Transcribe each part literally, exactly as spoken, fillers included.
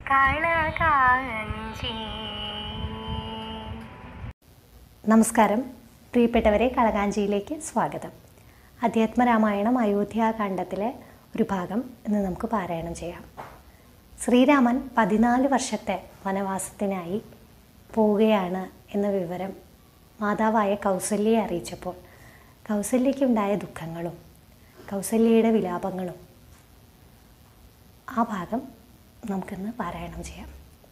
കളകാഞ്ചി. നമസ്കാരം പ്രിയപ്പെട്ടവരെ, കളകാഞ്ചിയിലേക്ക് സ്വാഗതം. അധ്യാത്മരാമായണം അയോധ്യാകാണ്ഡത്തിലെ ഒരു ഭാഗം ഇന്ന് നമുക്ക് പാരായണം ചെയ്യാം. ശ്രീരാമൻ പതിനാല് വർഷത്തെ വനവാസത്തിനായി പോവുകയാണ് എന്ന വിവരം മാതാവായ കൗസല്യയെ അറിയിച്ചപ്പോൾ കൗസല്യയ്ക്കുണ്ടായ ദുഃഖങ്ങളും കൗസല്യയുടെ വിലാപങ്ങളും ആ ഭാഗം നമുക്കിന്ന് പാരായണം ചെയ്യാം.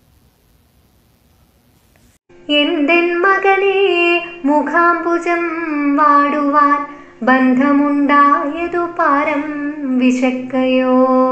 എന്തൻ മകനെ മുഖാംബുജം വാടുവാൻ ബന്ധമുണ്ടായതു പാരം വിശക്കയോ?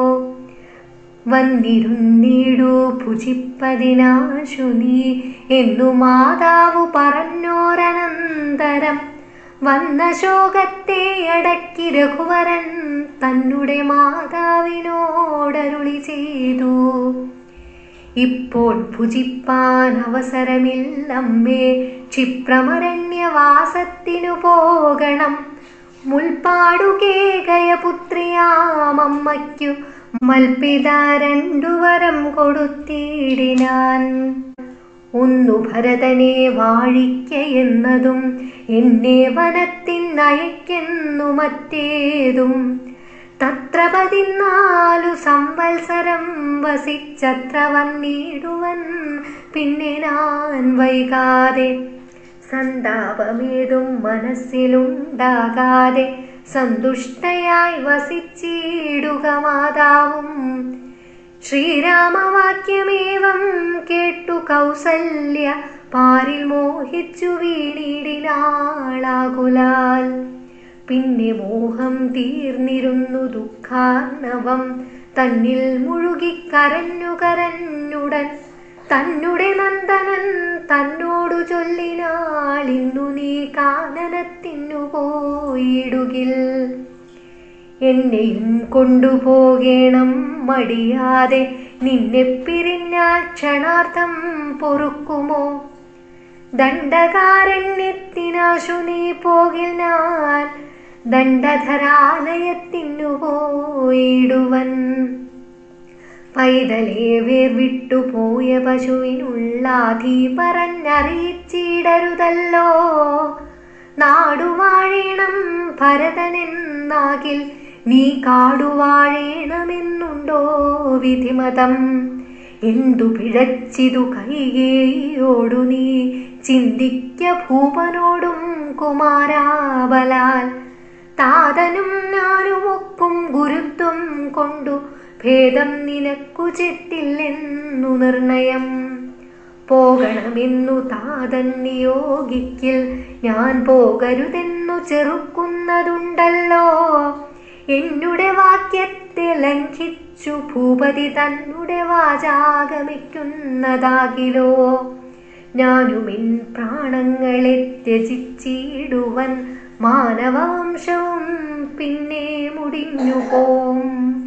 വന്നിരുന്നീടു ഭുജിപ്പതിനാശു നീ എന്നു മാതാവു പറഞ്ഞോരനന്തരം വന്ന ശോകത്തെ അടക്കി രഘുവരൻ തന്നുടെ മാതാവിനോടരുളി ചെയ്തു. ഇപ്പോൾ ഭുജിപ്പാൻ അവസരമില്ലമ്മേ, ക്ഷിപ്രമരണ്യവാസത്തിനു പോകണം. മുൽപ്പാടു കേകയ പുത്രിയാമമ്മയ്ക്കു മൽപിത രണ്ടുവരം കൊടുത്തിടിനാൻ. ഒന്നു ഭരതനെ വാഴിക്കയെന്നതും എന്നെ വനത്തിനയക്കെന്നു മറ്റേതും. തത്ര പതിനാലു സംവത്സരം വസിച്ചത്ര വന്നിടുവൻ പിന്നെ ഞാൻ വൈകാതെ. സന്താപമേതും മനസ്സിലുണ്ടാകാതെ സന്തുഷ്ടയായി വസിച്ചിടുക മാതാവും. ശ്രീരാമവാക്യമേവം കേട്ടു കൗസല്യ പാരിൽ മോഹിച്ചു വീണിടിനാളാകുലാൽ. പിന്നെ മോഹം തീർന്നിരുന്നു ദുഃഖാർണവം തന്നിൽ മുഴുകി കരഞ്ഞു കരഞ്ഞുടൻ. തന്നുടെ നന്ദനൻ തന്നോടു ചൊല്ലിനാൾ, ഇന്നു നീ കാനനത്തിനു പോയിടുകിൽ എന്നെയും കൊണ്ടുപോകേണം മടിയാതെ. നിന്നെ പിരിഞ്ഞാൽ ക്ഷണാർത്ഥം പൊറുക്കുമോ? ദണ്ഡകാരണ്യത്തിനാശു നീ പോകിൽ ഞാൻ ദണ്ഡധരാലയത്തിനു പോയിടുവൻ. പൈതലേ വേർ വിട്ടുപോയ പശുവിനുള്ളാധി പറഞ്ഞറിയിച്ചിടരുതല്ലോ. നാടുവാഴേണം ഭരതനെന്നാകിൽ നീ കാടുവാഴേണമെന്നുണ്ടോ വിധിമതം? എന്തു പിഴച്ചിതു കൈകേയിയോടു നീ ചിന്തിക്ക ഭൂപനോടും കുമാരാബലാൽ. താതനും ഞാനുമൊക്കും ഗുരുത്വം കൊണ്ടു ഭേദം നിനക്കു ചെറ്റില്ലെന്നു നിർണയം. പോകണമെന്നു താതൻ നിയോഗിക്കിൽ ഞാൻ പോകരുതെന്നു ചെറുക്കുന്നതുണ്ടല്ലോ. എന്നുടെ വാക്യത്തെ ലംഘിച്ചു ഭൂപതി തന്നുടെ വാചാഗമിക്കുന്നതാകിലോ? ഞാനുമിൻ പ്രാണങ്ങളെ ത്യജിച്ചിടുവൻ, മാനവവംശവും പിന്നെ മുടിഞ്ഞു പോം.